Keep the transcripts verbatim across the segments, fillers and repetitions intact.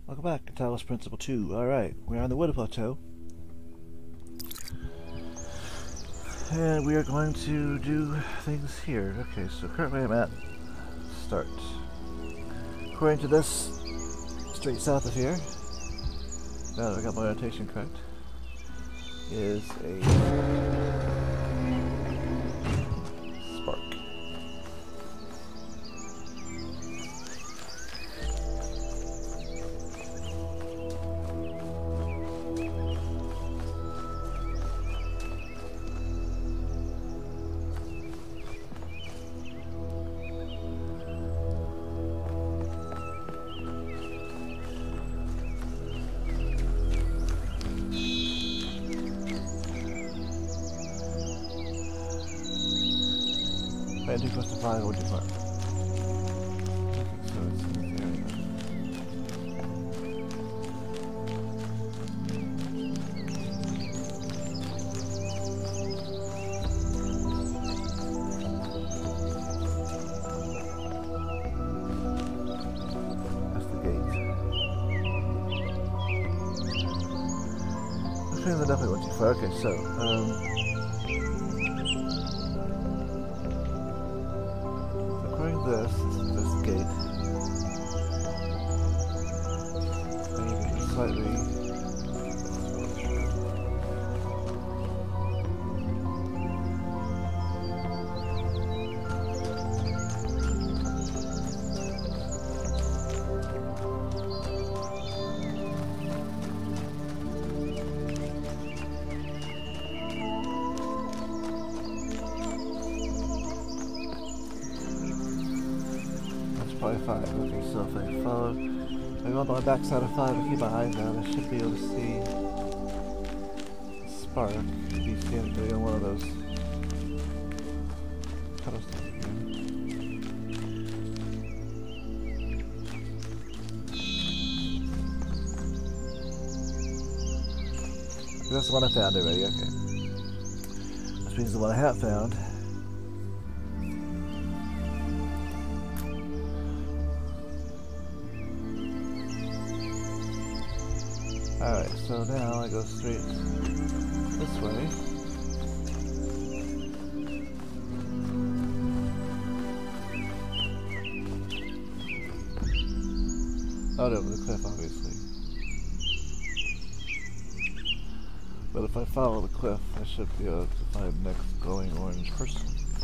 Welcome back to Talos Principle two. Alright, we're on the Wooded Plateau. And we are going to do things here. Okay, so currently I'm at start. According to this, straight south of here, now that I got my rotation correct, is a spark. I do close to five, what do you find? Okay, so it's in this area. That's the gate. I think I definitely went too far. Okay, so, um... this, this gate, maybe slightly probably five. Okay, so if I follow, if I go on the back side of five and keep my eyes out, I should be able to see a spark. Be standing on one of those Talos things again. That's the one I found already. Okay, which means the one I have found. Alright, so now I go straight this way. Out over the cliff, obviously. But if I follow the cliff, I should be able to find the next glowing orange person.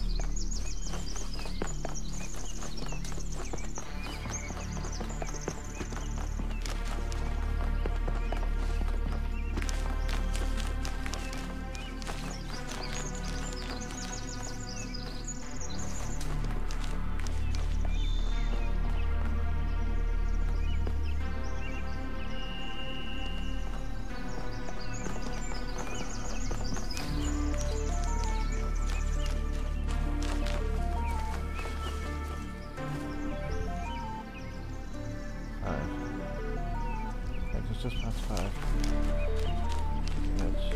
Just past five. Edge.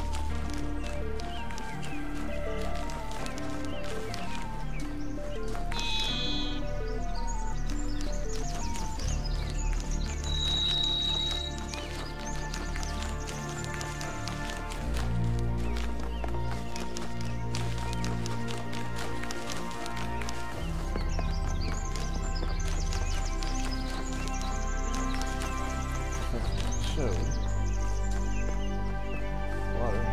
Show water.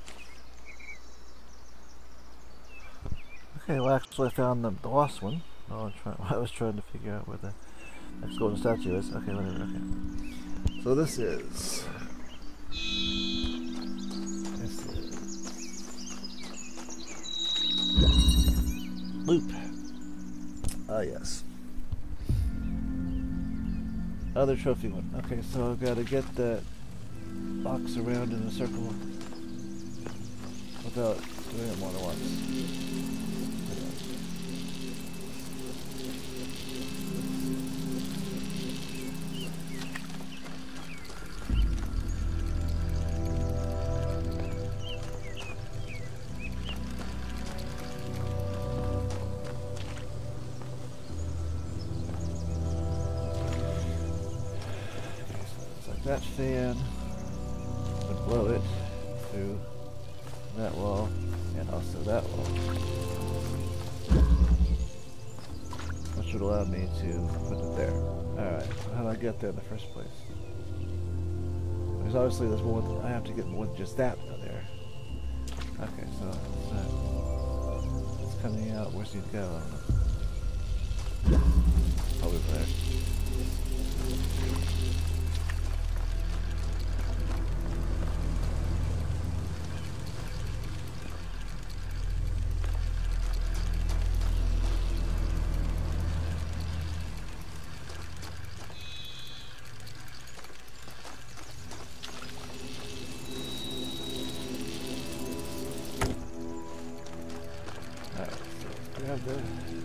Okay, well actually I found the, the lost one. Oh, I'm trying, I was trying to figure out where the next golden statue is. Okay, whatever, okay. So this is... This is... Loop. Ah, yes. Other trophy one. Okay, so I've got to get that box around in a circle without doing it more than once. That fan would blow it through that wall and also that wall, which would allow me to put it there. Alright, so how do I get there in the first place? There's obviously there's more than, I have to get more than just that though there. Okay, so it's, uh, it's coming out. Where's it need to go? I don't know. Probably there. Grab the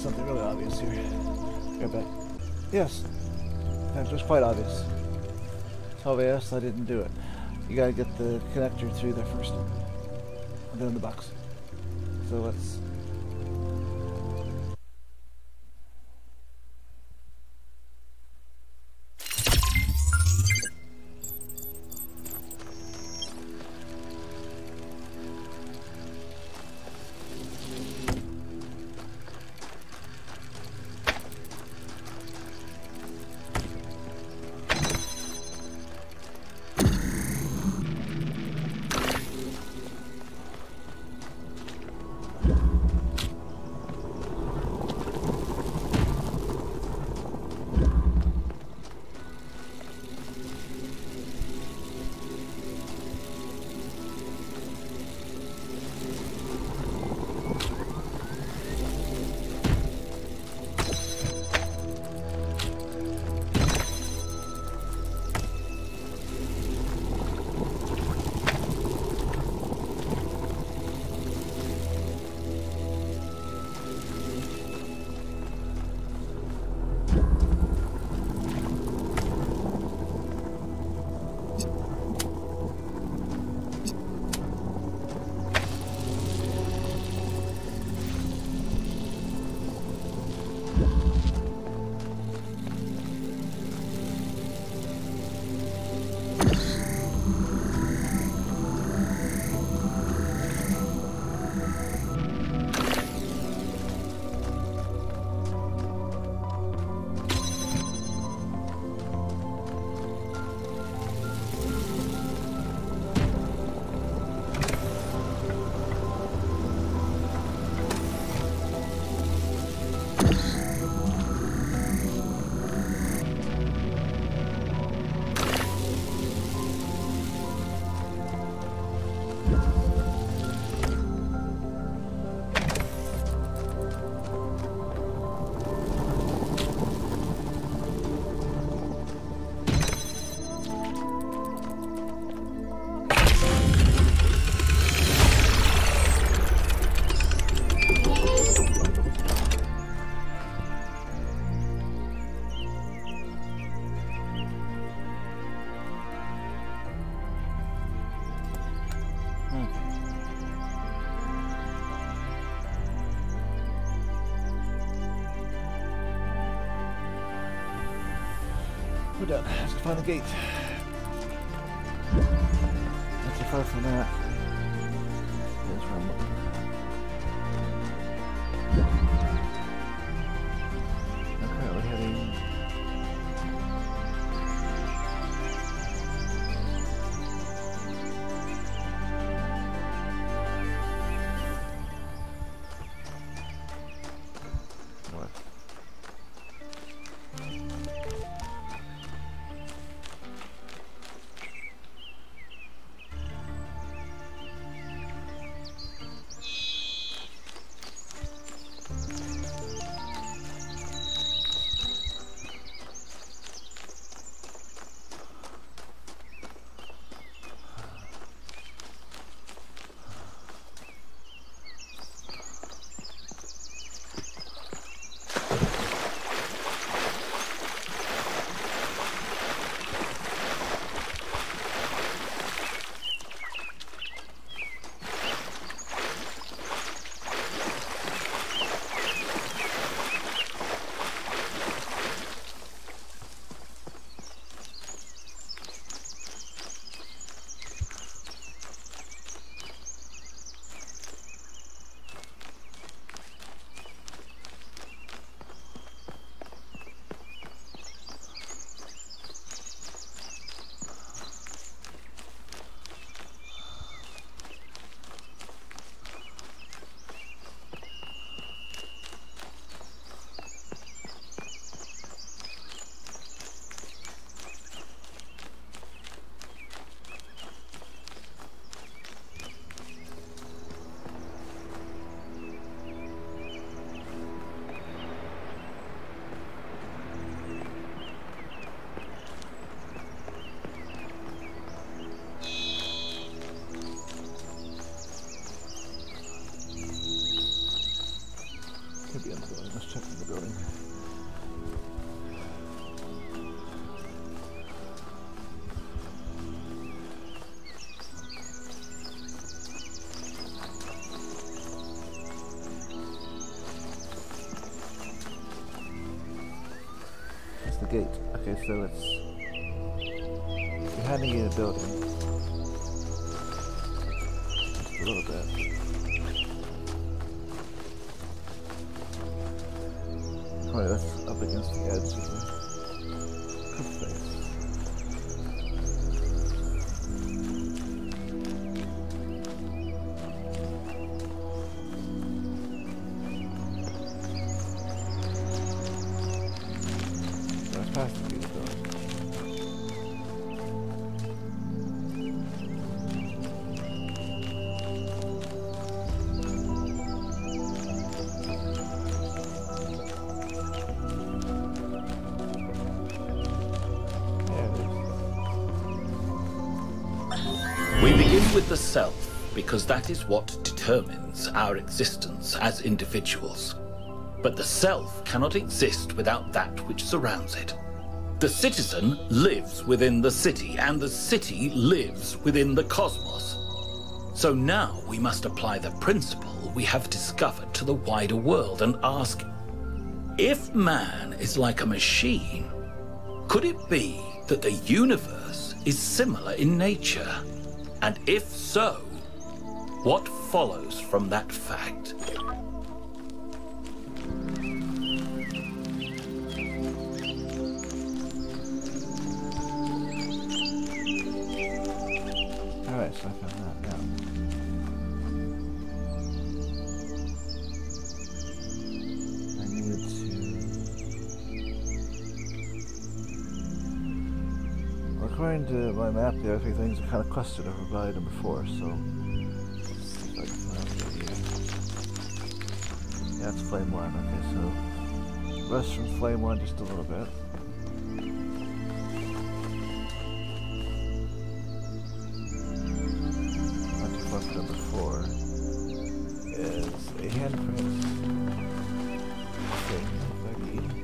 something really obvious here. Go back. Yes, that was quite obvious. So obvious I didn't do it. You gotta get the connector through there first, and then the box. So let's. We're done. Let's find the gate. Not too far from that. There's where I'm looking. Okay, we're heading. North. negate. Okay, so it's behind negated building. Just a little bit. Oh, that's up against the edge of the cliff face. Past the gate building. We begin with the self because that is what determines our existence as individuals. But the self cannot exist without that which surrounds it. The citizen lives within the city, and the city lives within the cosmos. So now we must apply the principle we have discovered to the wider world and ask, if man is like a machine, could it be that the universe is similar in nature? And if so, what follows from that fact? Alright, so I found that now. I need to... Well, according to my map, the other things are kind of clustered over by number four, so... Let's see if I can find it here. Yeah, it's flame one. Okay, so... Rest from flame one just a little bit. Number four is a handprint thing that I need.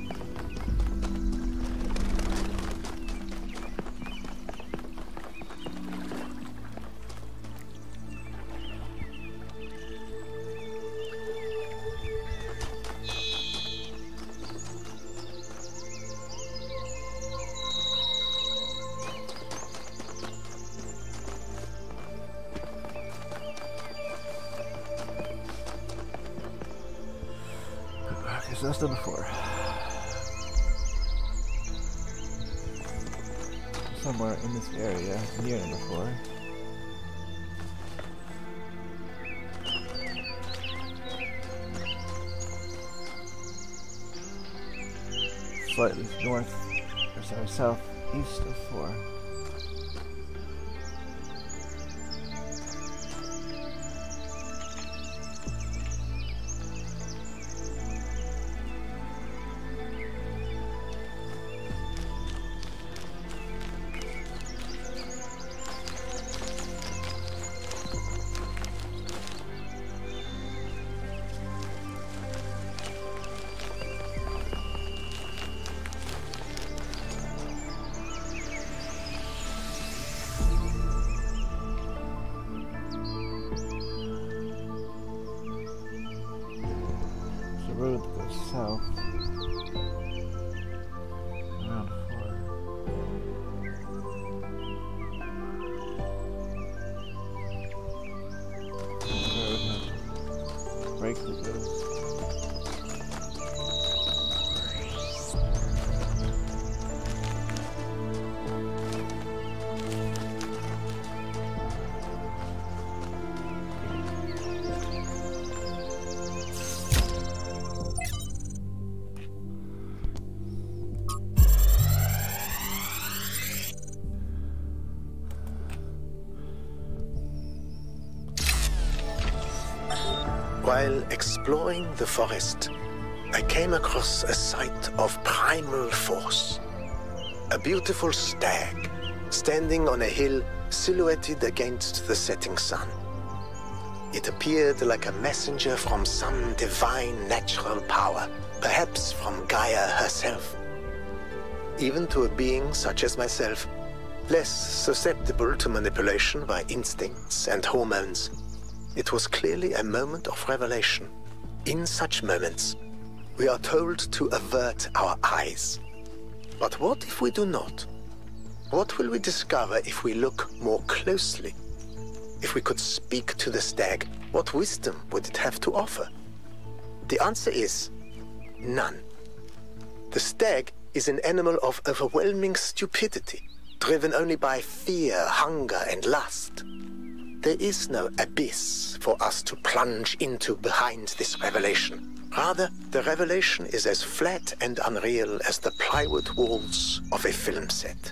So that's number four. Somewhere in this area, near number four. Slightly north, or sorry, southeast of four. Road goes south around four. The road break that goes. While exploring the forest, I came across a sight of primal force. A beautiful stag, standing on a hill silhouetted against the setting sun. It appeared like a messenger from some divine natural power, perhaps from Gaia herself. Even to a being such as myself, less susceptible to manipulation by instincts and hormones, it was clearly a moment of revelation. In such moments, we are told to avert our eyes. But what if we do not? What will we discover if we look more closely? If we could speak to the stag, what wisdom would it have to offer? The answer is none. The stag is an animal of overwhelming stupidity, driven only by fear, hunger, and lust. There is no abyss for us to plunge into behind this revelation. Rather, the revelation is as flat and unreal as the plywood walls of a film set.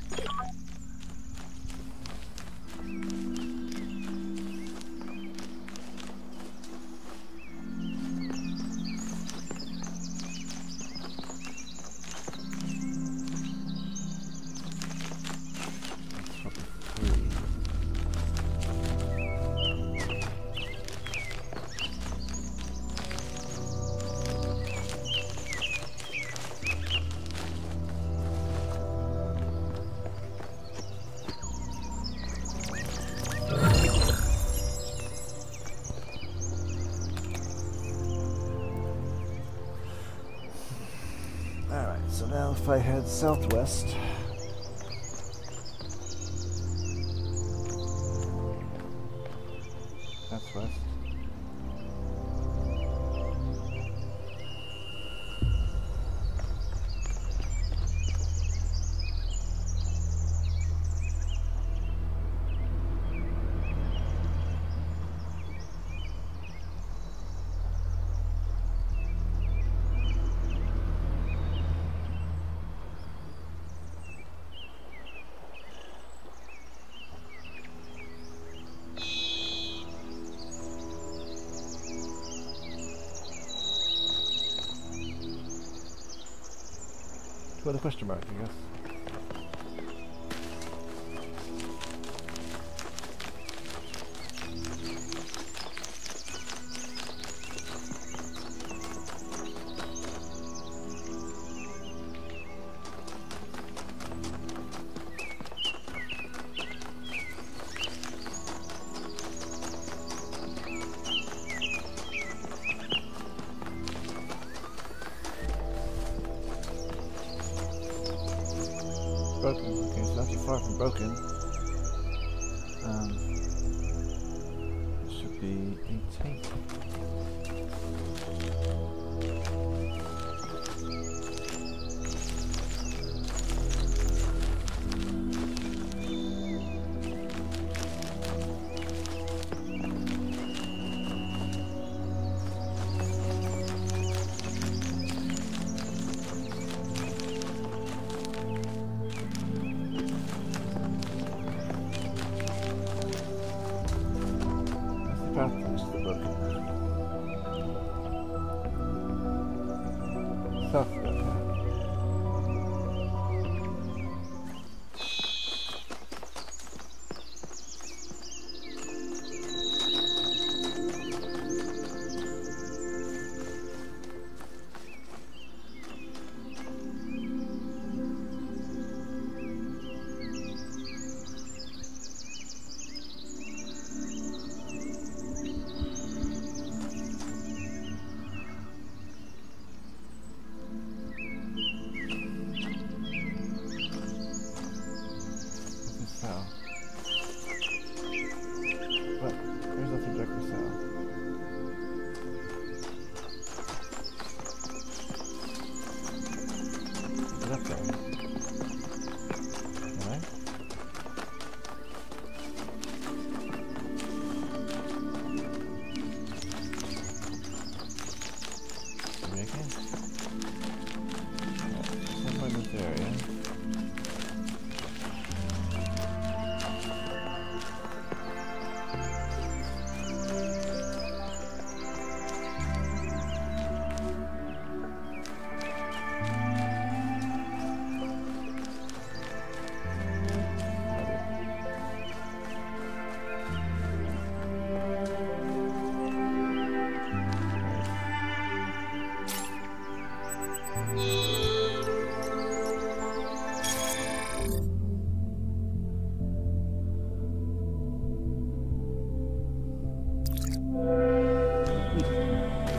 So now if I head southwest, that's west. With a question mark, I guess. Broken. Okay, so not too far from broken. Um, it should be eighteen.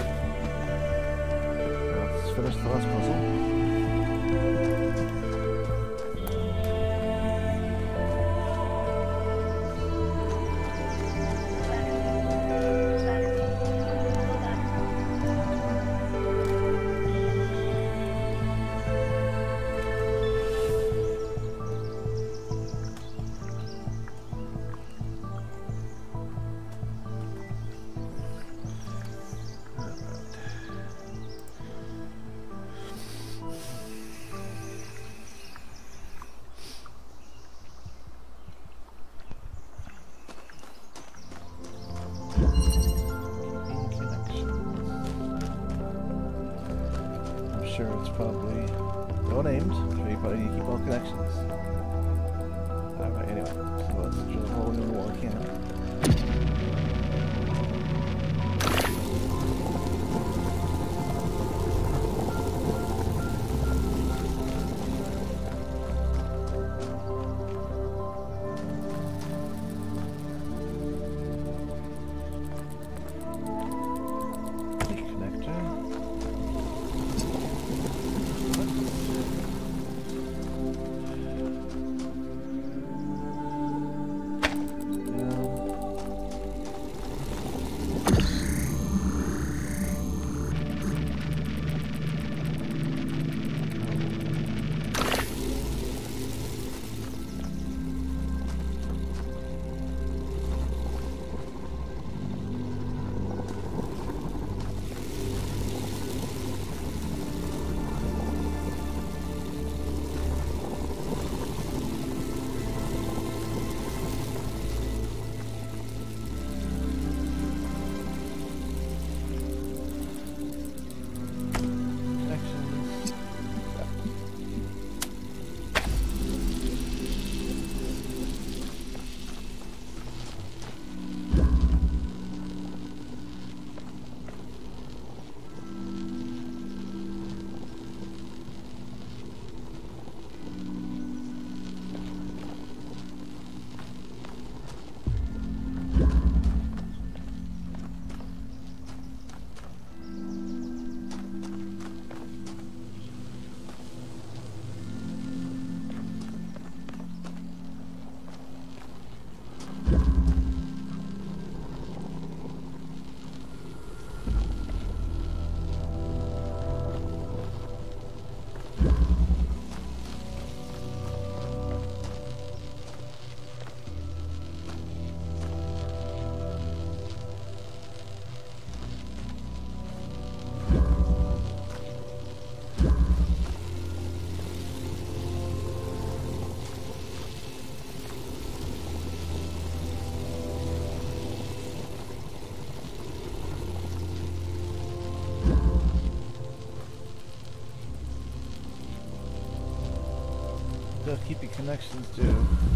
Finish the last puzzle. sure it's probably no named, so you probably need to keep all connections. Alright, anyway, so let's drill a hole in the wall again. They'll keep your connections do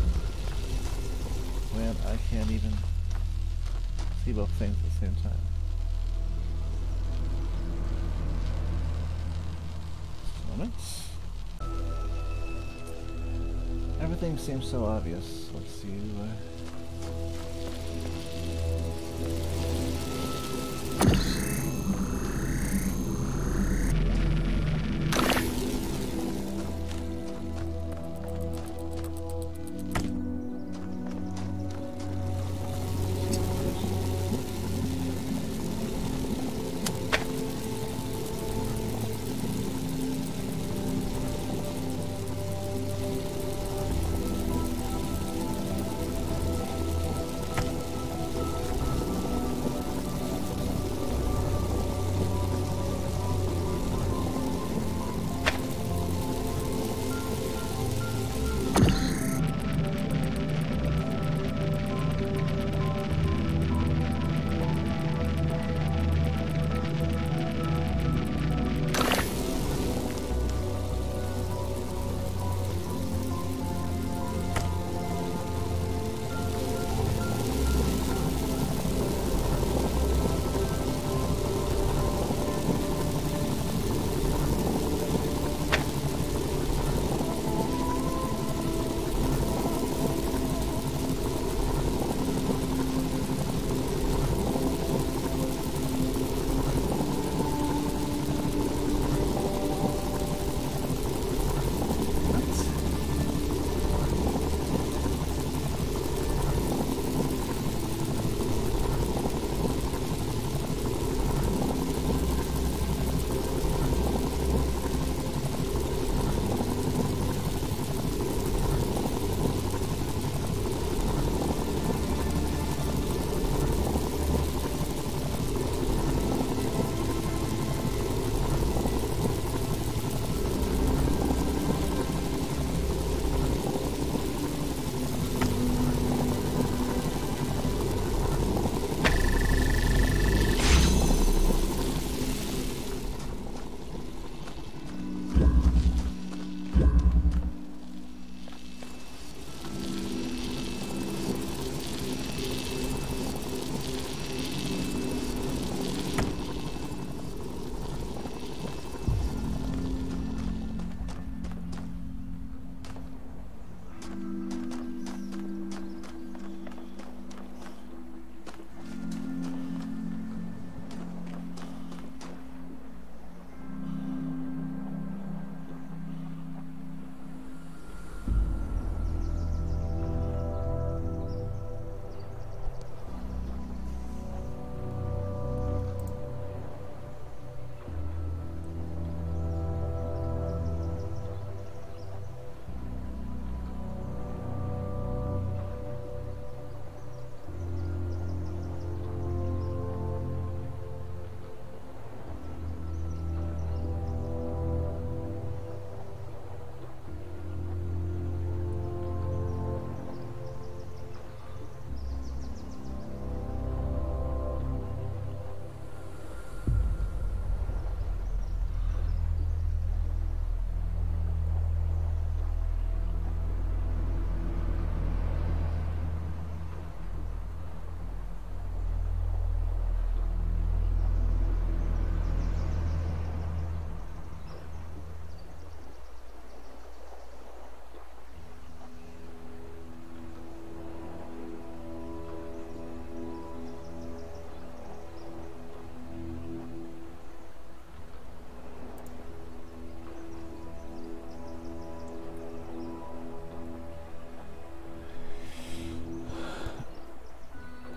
when I can't even see both things at the same time. Just a moment. Everything seems so obvious. Let's see. Uh,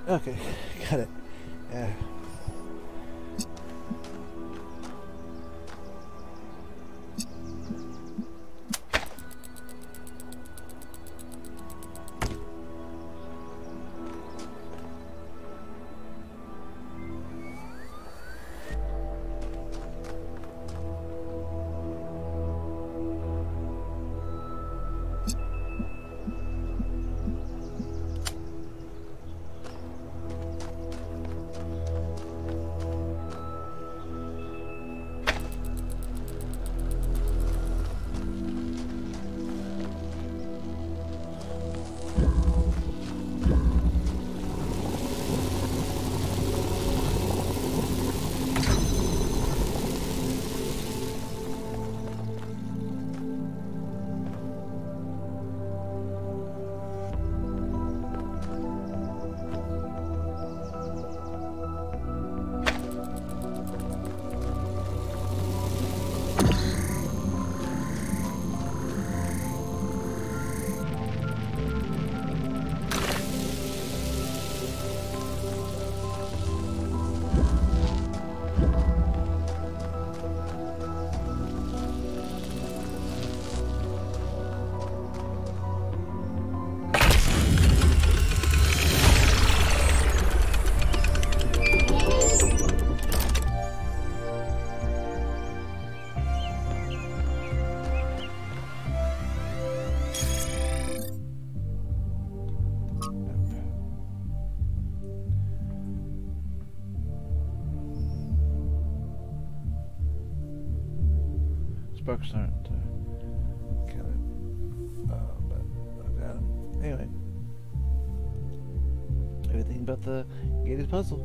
Okay, got it. Yeah. Sparks aren't uh, counted, uh, but I've got them. Anyway, everything but the gated puzzle.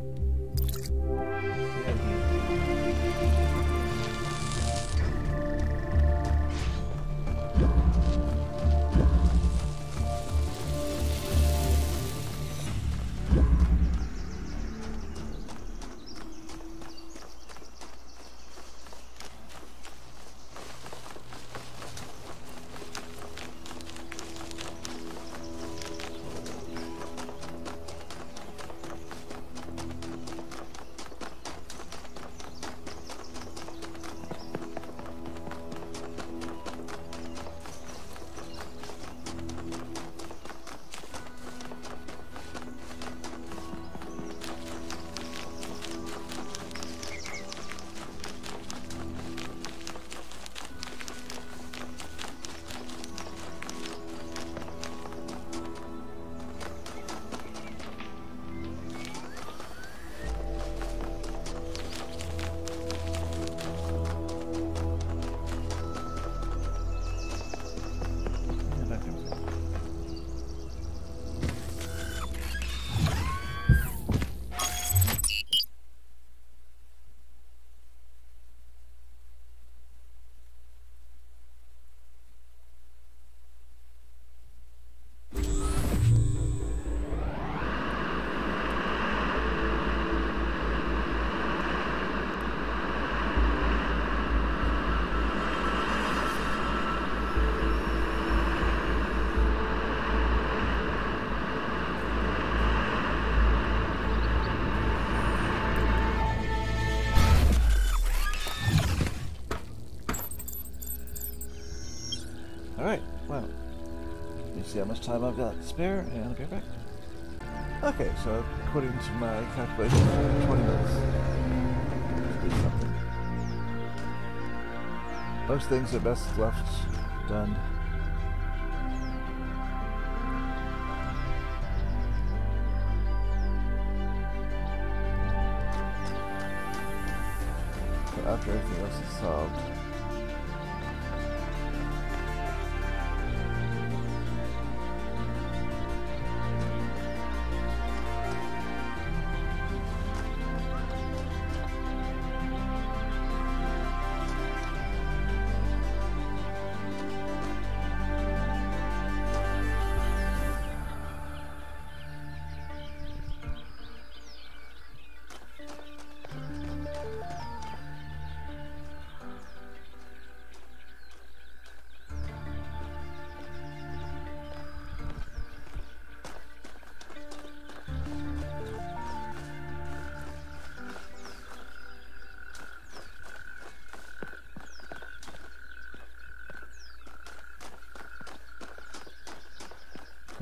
Alright, well, let me see how much time I've got to spare, and I'll be right back. Okay, so according to my calculations, twenty minutes. Let's do something. Most things are best left done. So after everything else is solved.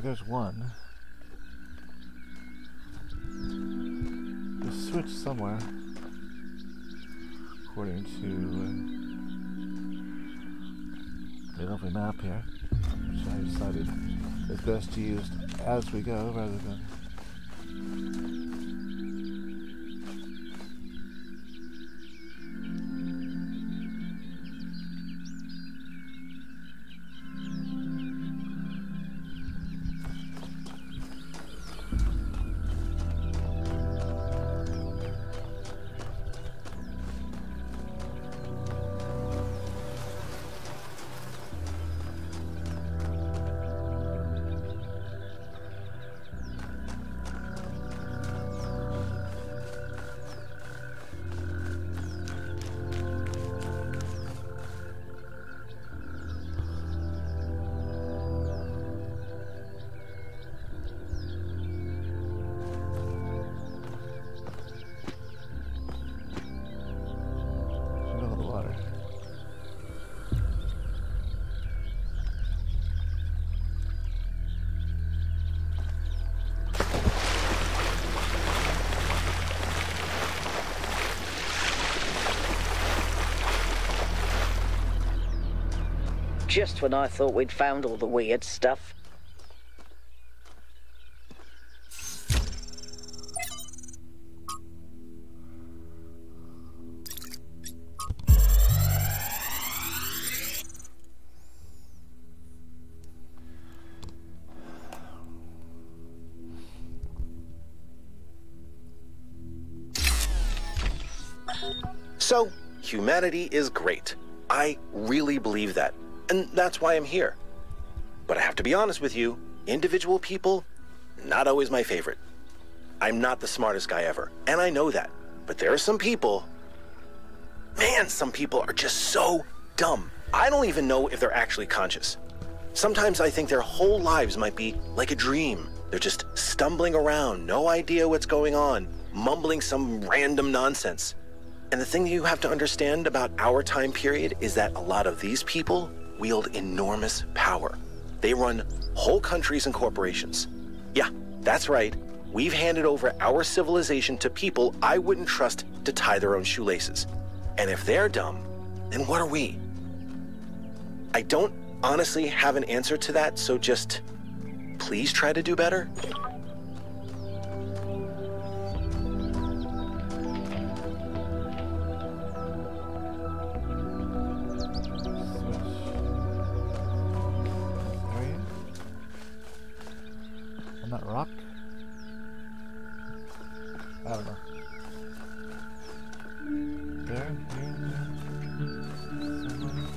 there's one. There's a switch somewhere, according to uh, the lovely map here, which I decided is best to use as we go rather than. Just when I thought we'd found all the weird stuff. So, humanity is great. I really believe that. And that's why I'm here. But I have to be honest with you, individual people, not always my favorite. I'm not the smartest guy ever, and I know that. But there are some people, man, some people are just so dumb. I don't even know if they're actually conscious. Sometimes I think their whole lives might be like a dream. They're just stumbling around, no idea what's going on, mumbling some random nonsense. And the thing you have to understand about our time period is that a lot of these people wield enormous power. They run whole countries and corporations. Yeah, that's right. We've handed over our civilization to people I wouldn't trust to tie their own shoelaces. And if they're dumb, then what are we? I don't honestly have an answer to that, so just please try to do better. Rock? I don't know. There, here, somewhere.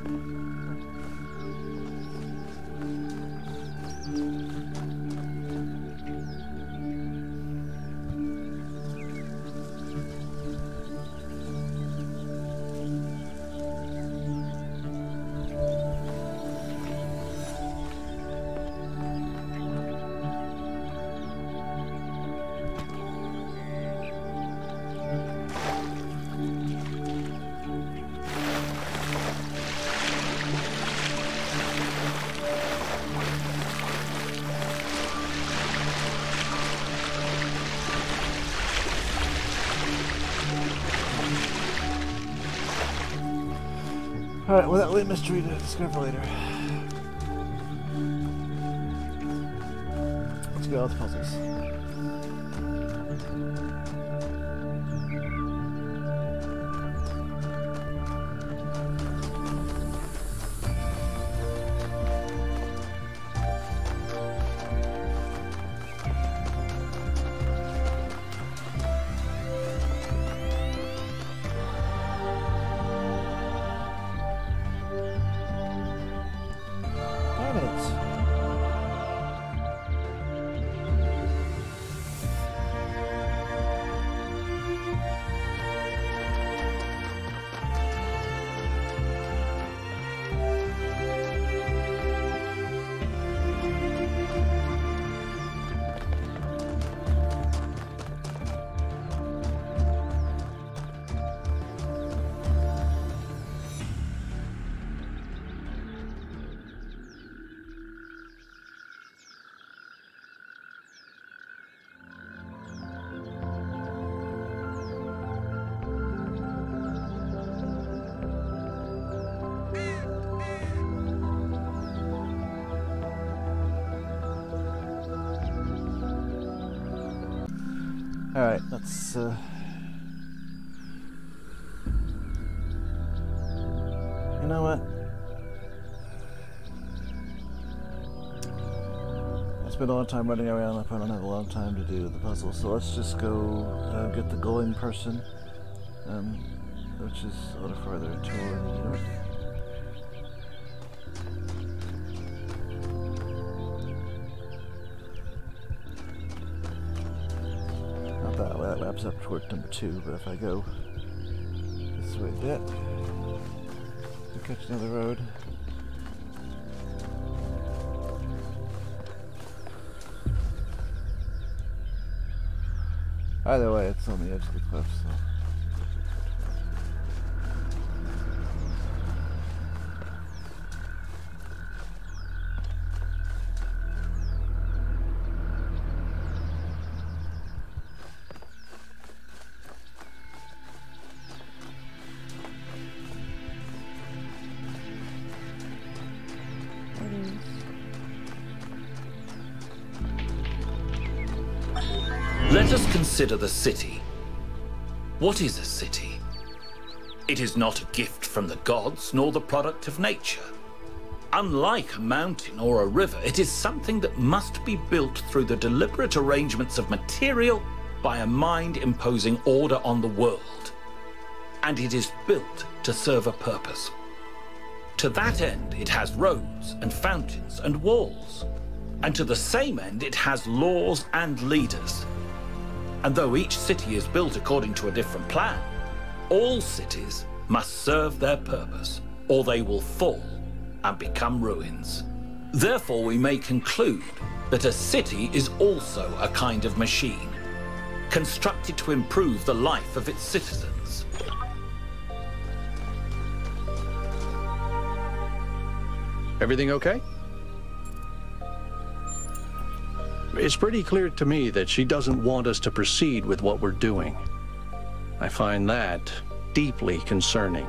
Alright, well, that lead mystery to discover later. Let's go with the puzzles. Alright, let's uh you know what? I spent a long time running around. I probably don't have a long time to do the puzzle, so let's just go uh, get the glowing person, um, which is a little further toward the north. Not that way, that wraps up toward number two, but if I go this way a bit, I'll catch another road. Either way, it's on the edge of the cliff, so. Let us consider the city. What is a city? It is not a gift from the gods, nor the product of nature. Unlike a mountain or a river, it is something that must be built through the deliberate arrangements of material by a mind imposing order on the world. And it is built to serve a purpose. To that end, it has roads and fountains and walls. And to the same end, it has laws and leaders. And though each city is built according to a different plan, all cities must serve their purpose, or they will fall and become ruins. Therefore, we may conclude that a city is also a kind of machine, constructed to improve the life of its citizens. Everything okay? It's pretty clear to me that she doesn't want us to proceed with what we're doing. I find that deeply concerning.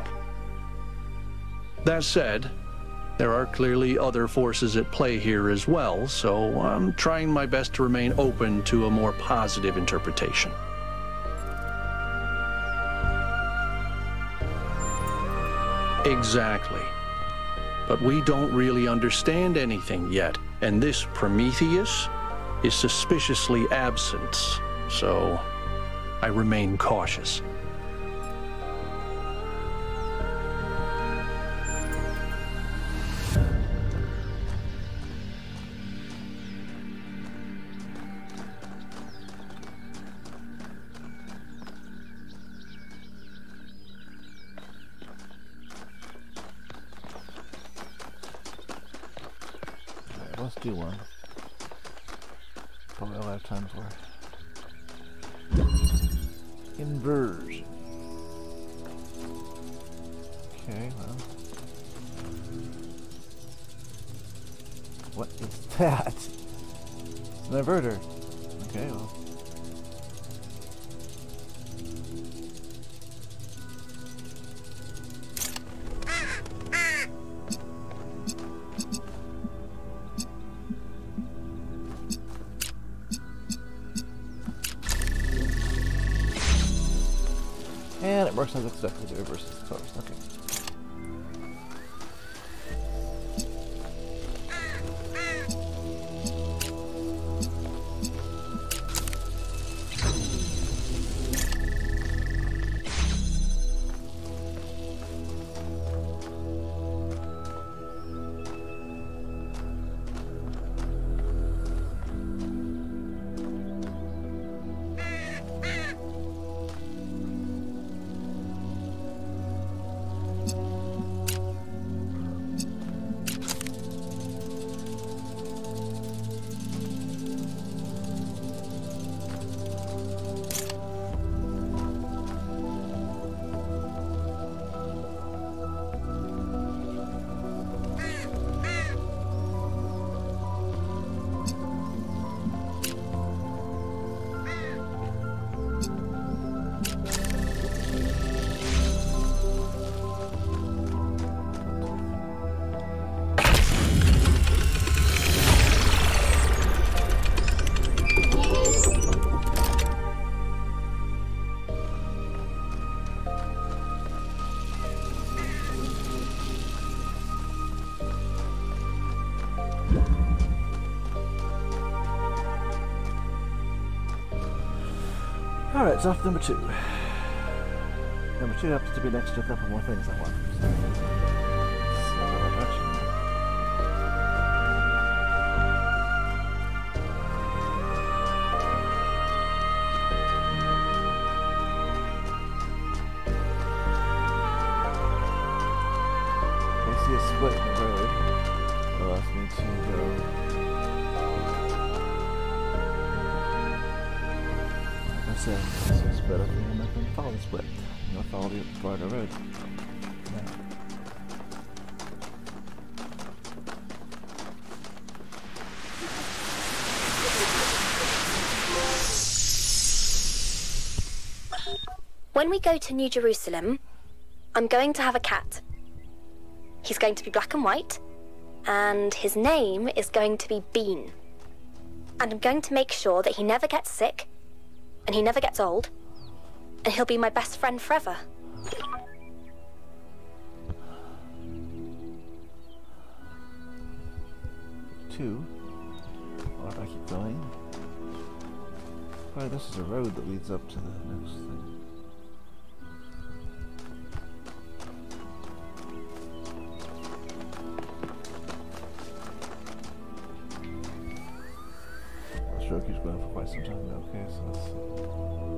That said, there are clearly other forces at play here as well, so I'm trying my best to remain open to a more positive interpretation. Exactly. But we don't really understand anything yet, and this Prometheus is suspiciously absent, so I remain cautious. Alright, let's do one. Probably all I have time for. Inversion. Okay, well. What is that? It's an inverter. Okay, well. And it works as expected, it reverses the colors. Okay. Alright, it's off number two. Number two happens to be next to a couple more things I want. So, let's go that direction. I see a split in the road. That allows me to go. Like I said, this is split up and I'm not going to follow the split. I'm going to follow the broader road. Now. When we go to New Jerusalem, I'm going to have a cat. He's going to be black and white, and his name is going to be Bean. And I'm going to make sure that he never gets sick, and he never gets old, and he'll be my best friend forever. Two. Or if I keep going. Probably this is a road that leads up to the next thing. This road keeps going for quite some time now. Okay, so let's see.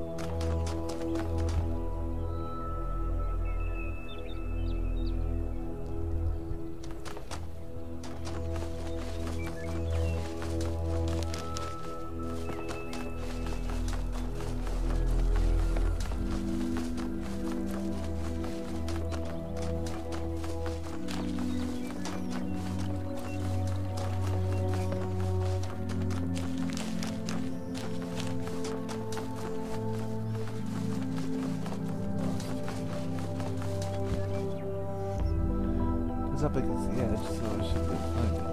Up against the edge, so I should be able to find it.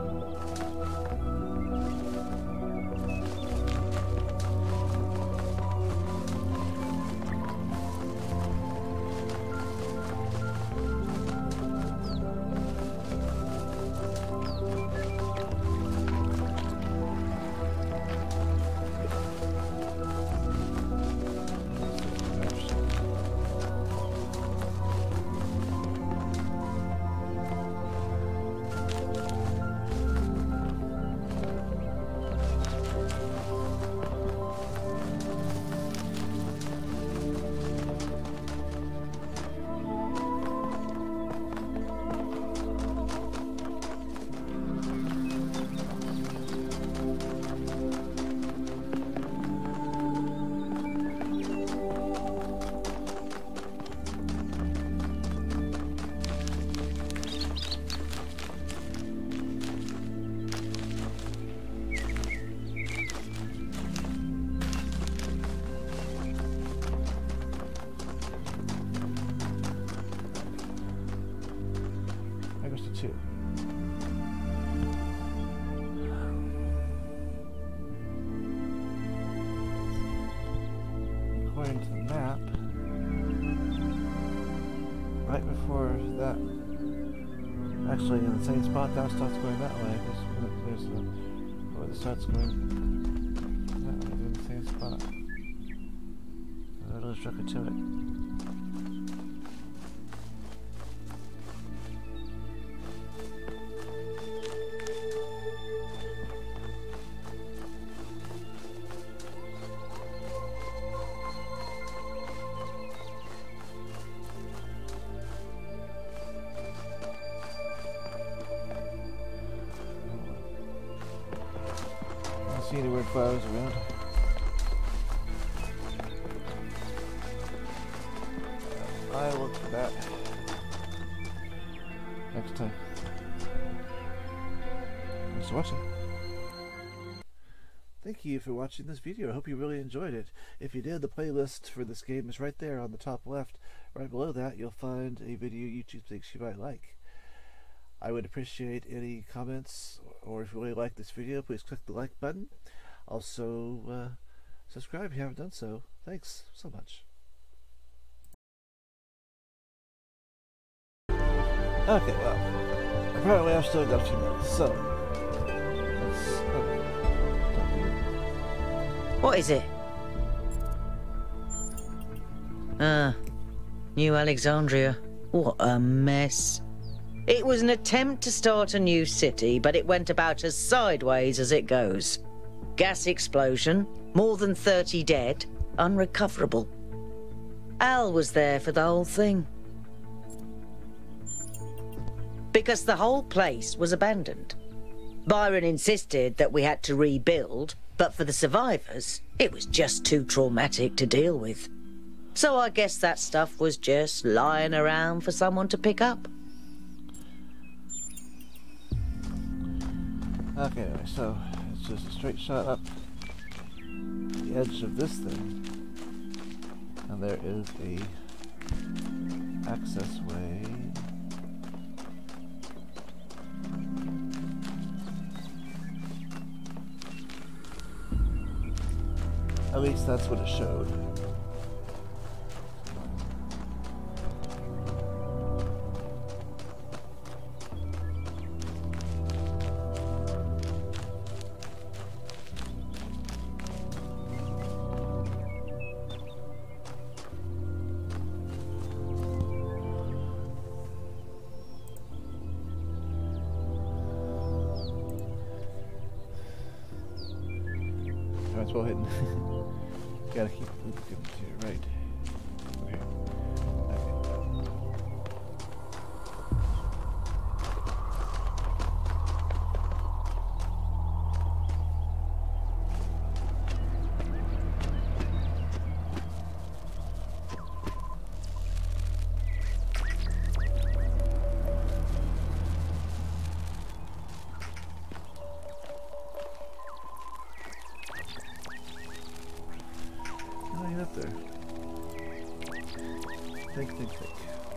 Two. According to the map, right before that, actually in the same spot that starts going that way, there's, there's the, where it starts going that way, in the same spot. I really struck it to it. See any weird flowers around? I will look for that next time. Thanks for watching. Thank you for watching this video. I hope you really enjoyed it. If you did, the playlist for this game is right there on the top left. Right below that, you'll find a video YouTube thinks you might like. I would appreciate any comments, or if you really like this video, please click the like button. Also, uh, subscribe if you haven't done so. Thanks so much. Okay, well, apparently I've still got a few minutes, so let's... Oh, What is it? Ah, New Alexandria. What a mess. It was an attempt to start a new city, but it went about as sideways as it goes. Gas explosion, more than thirty dead, unrecoverable. Al was there for the whole thing. Because the whole place was abandoned. Byron insisted that we had to rebuild, but for the survivors, it was just too traumatic to deal with. So I guess that stuff was just lying around for someone to pick up. Okay, anyway, so it's just a straight shot up the edge of this thing. And there is a access way. At least that's what it showed. It's well hidden. Gotta keep looking to your right. Okay. Up there. Think, think, think.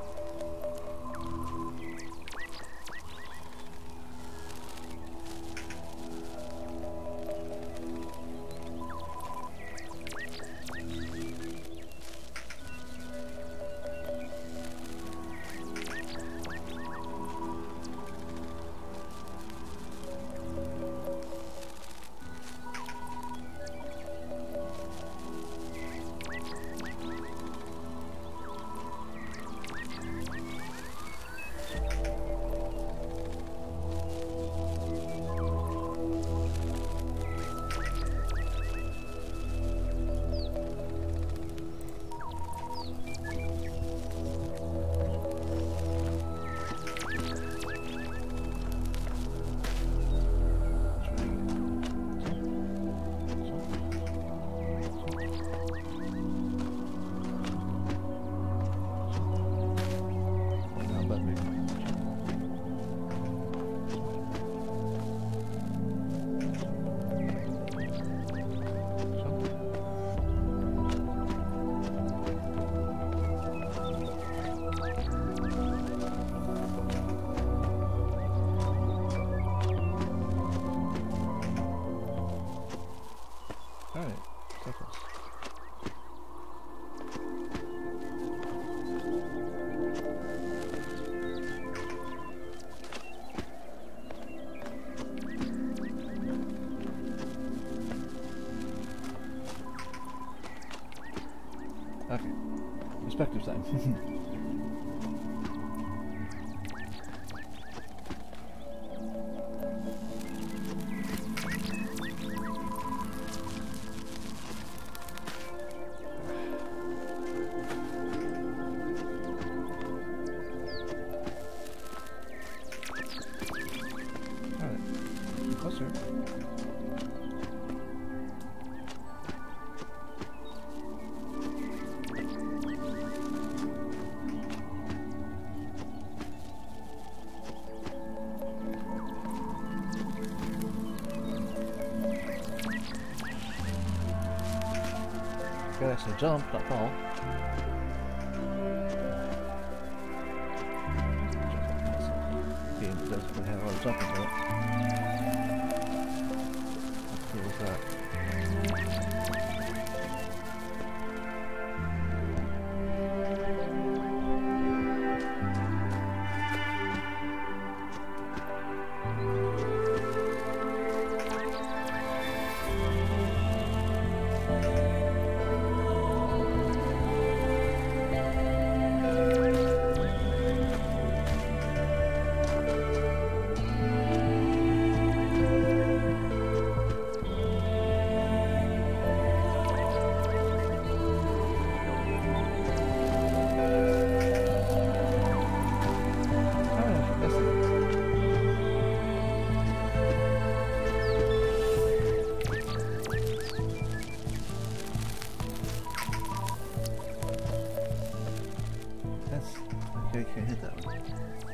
Okay. Perspective time. Alright. Closer. Gotta actually jump, not fall. Okay, it does have a lot of jumping to it. How cool is that? Okay, can't hit that one.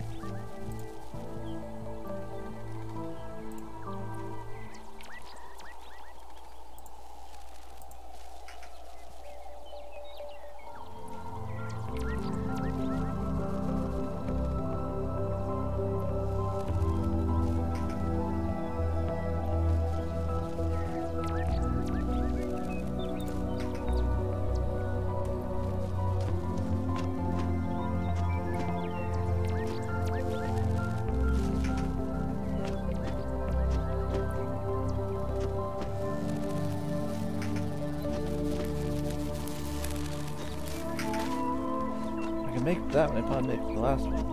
Make that one, I probably make the last one.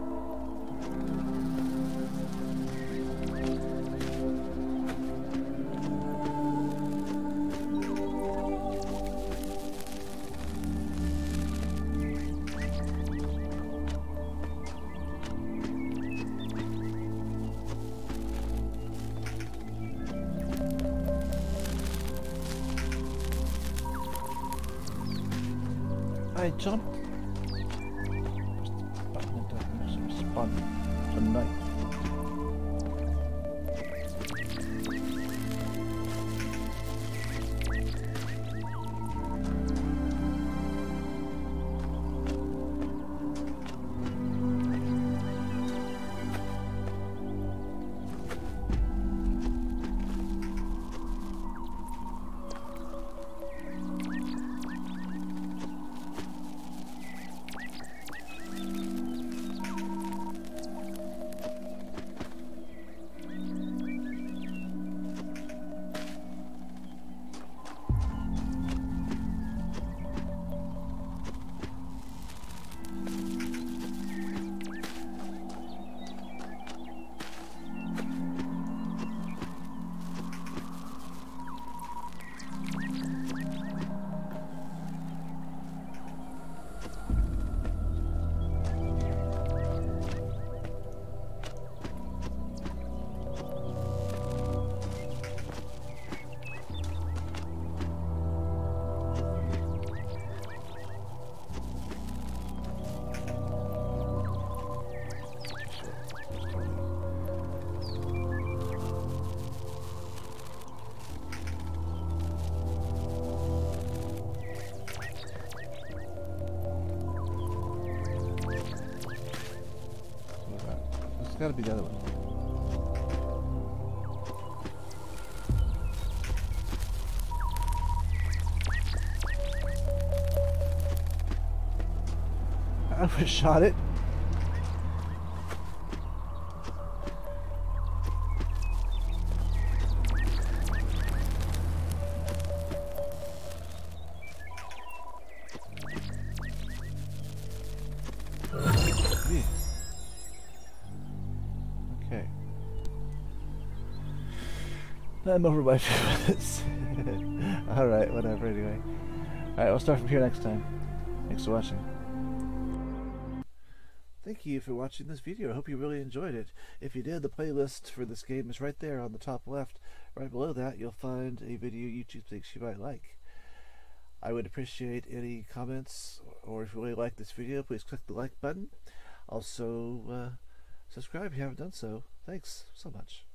I jumped. Tonight. It's gotta be the other one. I almost shot it. Okay. I'm over by two minutes. Alright, whatever, anyway. Alright, we'll start from here next time. Thanks for watching. Thank you for watching this video. I hope you really enjoyed it. If you did, the playlist for this game is right there on the top left. Right below that, you'll find a video YouTube thinks you might like. I would appreciate any comments, or if you really like this video, please click the like button. Also, uh, subscribe if you haven't done so. Thanks so much.